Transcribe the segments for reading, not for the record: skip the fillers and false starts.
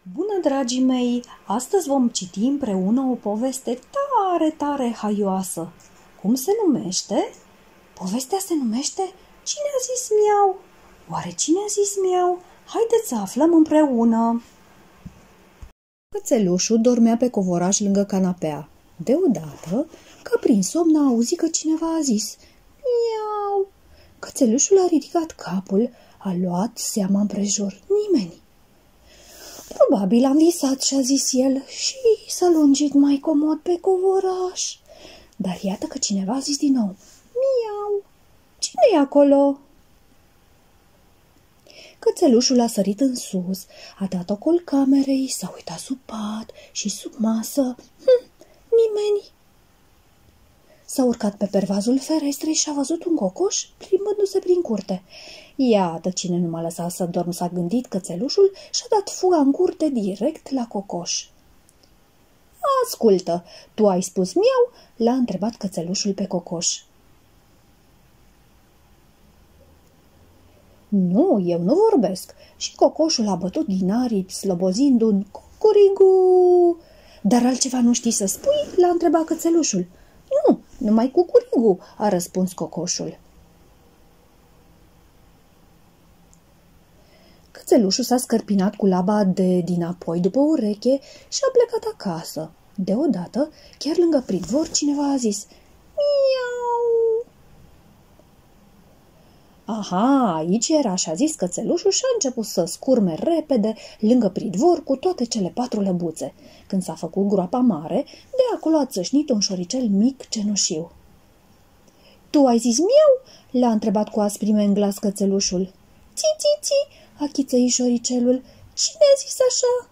Bună, dragii mei! Astăzi vom citi împreună o poveste tare haioasă. Cum se numește? Povestea se numește Cine a zis miau? Oare cine a zis miau? Haideți să aflăm împreună! Cățelușul dormea pe covoraș lângă canapea. Deodată, ca prin somn, a auzit că cineva a zis miau. Cățelușul a ridicat capul, a luat seama împrejur. Nimeni. Probabil am visat, și-a zis el, și s-a lungit mai comod pe covoraș. Dar iată că cineva a zis din nou, miau, cine e acolo? Cățelușul a sărit în sus, a dat ocol camerei, s-a uitat sub pat și sub masă. Nimeni. S-a urcat pe pervazul ferestrei și a văzut un cocoș plimbându-se prin curte. Iată cine nu m-a lăsat să dorm, s-a gândit cățelușul și a dat fuga în curte direct la cocoș. Ascultă, tu ai spus miau? L-a întrebat cățelușul pe cocoș. Nu, eu nu vorbesc. Și cocoșul a bătut din aripi, slobozind un cucurigu. Dar altceva nu știi să spui? L-a întrebat cățelușul. Nu, numai cucurigu, a răspuns cocoșul. Cățelușul s-a scărpinat cu laba dinapoi după ureche și a plecat acasă. Deodată, chiar lângă pridvor, cineva a zis miau. Aha, aici era, și-a zis cățelușul și a început să scurme repede lângă pridvor cu toate cele 4 lăbuțe. Când s-a făcut groapa mare, de acolo a țâșnit un șoricel mic cenușiu. Tu ai zis miau? L-a întrebat cu asprime în glas cățelușul. Ți, a chițăit șoricelul. Cine a zis așa?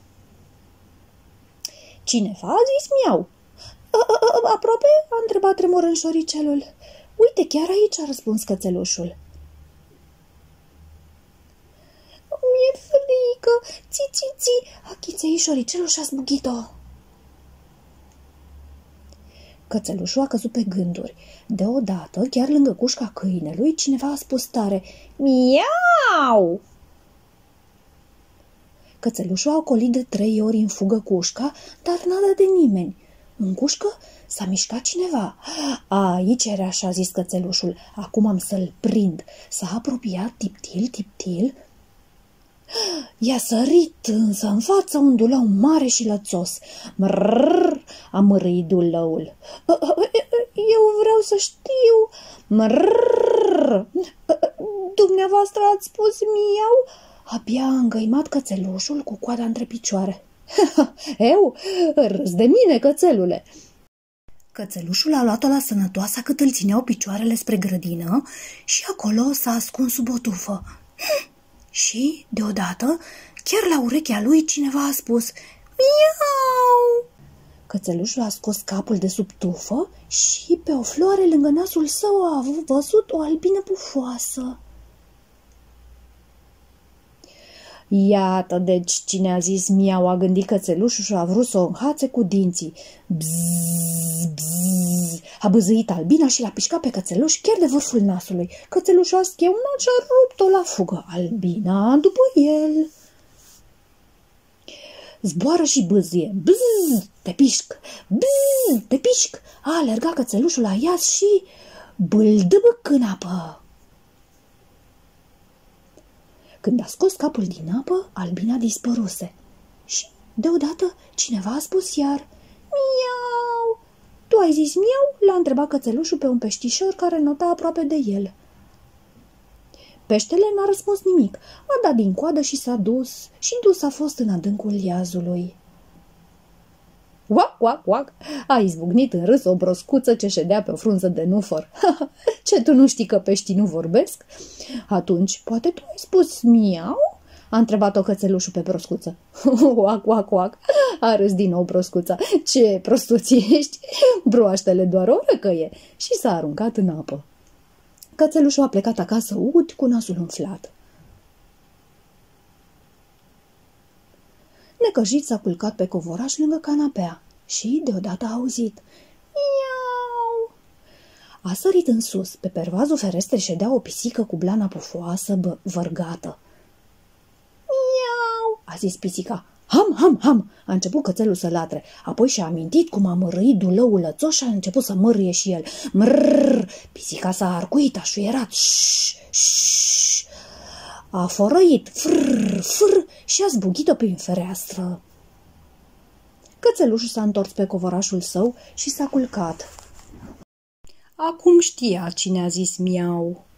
Cineva a zis miau. Aproape? A întrebat tremurând șoricelul. Uite, chiar aici, a răspuns cățelușul. Mi-e frică, ți, a chițăit șoricelul și a zbugit-o. Cățelușul a căzut pe gânduri. Deodată, chiar lângă cușca câinelui, cineva a spus tare miau! Cățelușul a ocolit de 3 ori în fugă cușca, dar nada de nimeni. În cușcă s-a mișcat cineva. Aici era, și-a zis cățelușul. Acum am să-l prind. S-a apropiat tiptil. I-a sărit însă în față un dulău mare și lățos. Mrrr, a mărâit dulăul. Eu vreau să știu. Mrrr, dumneavoastră ați spus miau? Abia a îngăimat cățelușul cu coada între picioare. Eu? Râs de mine, cățelule! Cățelușul a luat-o la sănătoasa cât îl țineau picioarele spre grădină și acolo s-a ascuns sub o tufă. Și, deodată, chiar la urechea lui cineva a spus miau! Cățelușul a scos capul de sub tufă și pe o floare lângă nasul său a văzut o albină pufoasă. Iată, deci, cine a zis miau, a gândit cățelușul și a vrut să o înhațe cu dinții. Bzz, a bâzâit albina și l-a pișcat pe cățeluș chiar de vârful nasului. Cățelușul a schieunat și a rupt-o la fugă. Albina după el. Zboară și bâzie. Bzz, te pișc. Bzz, te pișc. A alergat cățelușul la iaz și bâldâbâc în apă. Când a scos capul din apă, albina dispăruse. Și, deodată, cineva a spus iar miau! Tu ai zis miau? L-a întrebat cățelușul pe un peștișor care nota aproape de el. Peștele n-a răspuns nimic. A dat din coadă și s-a dus. Și dus a fost în adâncul iazului. Uac! A izbucnit în râs o broscuță ce ședea pe o frunză de nufăr. Ce, tu nu știi că peștii nu vorbesc? Atunci, poate tu ai spus miau? A întrebat-o cățelușul pe broscuță. Uac! A râs din nou broscuța. Ce prostuț ești? Broaștele doar o răcăie. Și s-a aruncat în apă. Cățelușul a plecat acasă ud cu nasul umflat. Necăjit s-a culcat pe covoraș lângă canapea și deodată a auzit miau. A sărit în sus. Pe pervazul ferestrei ședea o pisică cu blana pufoasă vărgată. Miau, a zis pisica. Ham, ham, ham! A început cățelul să latre, apoi și-a amintit cum a mărâit dulăul lățos și a început să mărâie și el. Mrrr! Pisica s-a arcuit, a șuierat. A forăit, frr, frr, și a zbugit-o prin fereastră. Cățelușul s-a întors pe covorașul său și s-a culcat. Acum știa cine a zis miau.